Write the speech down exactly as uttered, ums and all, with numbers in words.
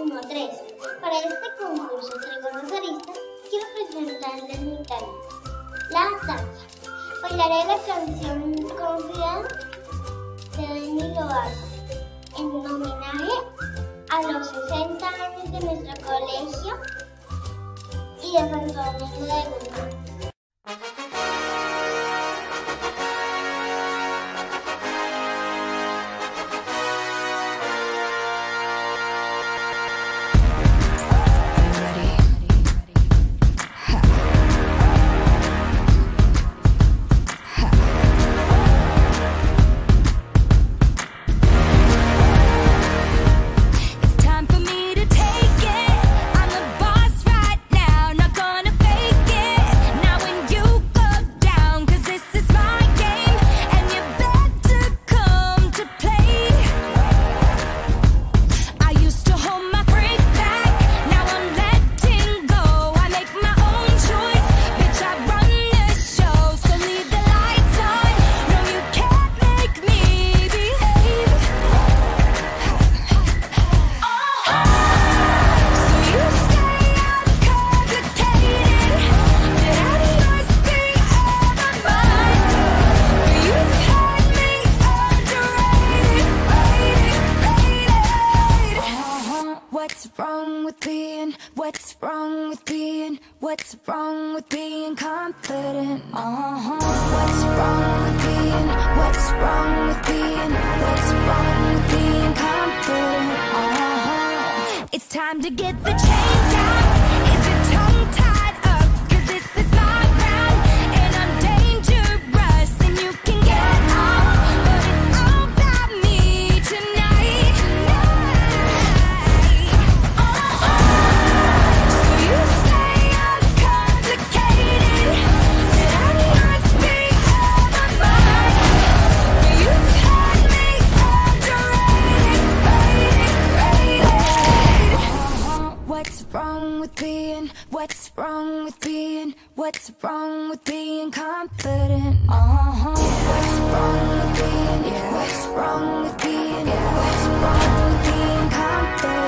uno tres. Para este concurso Traigo Rosarista quiero presentarles mi talento, la danza. Bailaré la canción Confianza de Demi Lovato en homenaje a los sesenta años de nuestro colegio y de Santo Domingo de Guzmán. What's wrong with being, what's wrong with being, what's wrong with being confident? Uh-huh. What's wrong with being, what's wrong with being, what's wrong with being confident? Uh-huh. It's time to get the change out. Is your tongue tied up? Cause this is my round and I'm dangerous and you can get off, but it's all about me tonight. What's wrong with being, what's wrong with being, what's wrong with being confident? Uh-huh. What's wrong with being, what's wrong with being, what's wrong with being confident?